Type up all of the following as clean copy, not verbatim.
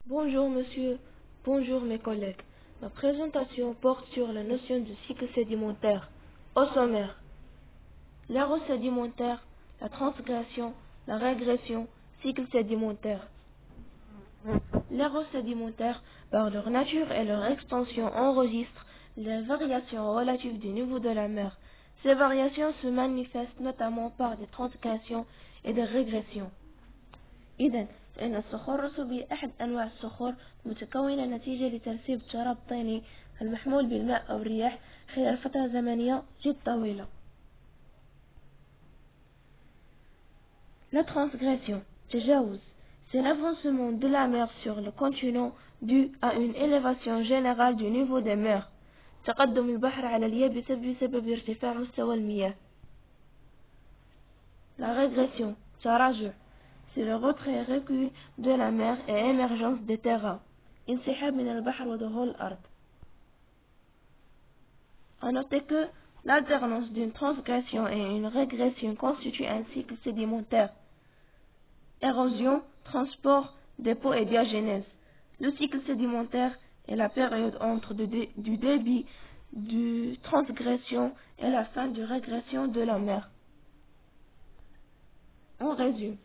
Bonjour monsieur, bonjour mes collègues. Ma présentation porte sur la notion du cycle sédimentaire. Au sommaire, l'ère sédimentaire, la transgression, la régression, cycle sédimentaire. L'ère sédimentaire, par leur nature et leur extension, enregistre les variations relatives du niveau de la mer. Ces variations se manifestent notamment par des transgressions et des régressions. إذن فإن الصخور الرسوبية أحد أنواع الصخور متكونة نتيجة لترسيب تراب طيني المحمول بالماء أو الرياح خلال فترة زمنية جد طويلة. La transgression, تجاوز, c'est l'avancement de la mer sur le continent dû à une élévation générale du niveau des mers. تقدم البحر على اليابسة بسبب ارتفاع مستوى المياه. La régression, تراجع, c'est le retrait et recul de la mer et émergence des terrains. انسحاب من البحر ودخول الأرض. À noter que l'alternance d'une transgression et une régression constitue un cycle sédimentaire. Érosion, transport, dépôt et diagénèse. Le cycle sédimentaire est la période entre du début du transgression et la fin de régression de la mer. On résume.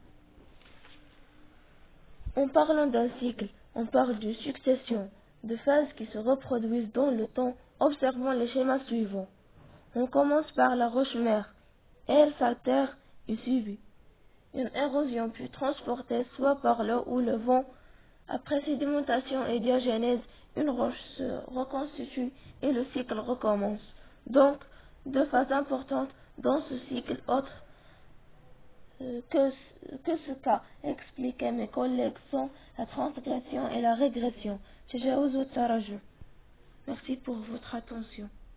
En parlant d'un cycle, on parle d'une succession de phases qui se reproduisent dans le temps. Observons les schémas suivants. On commence par la roche-mère. Elle s'altère et suivie. Une érosion puis transportée soit par l'eau ou le vent. Après sédimentation et diagénèse, une roche se reconstitue et le cycle recommence. Donc, deux phases importantes dans ce cycle autres que ce qu'a expliqué mes collègues sont la transgression et la régression. Merci pour votre attention.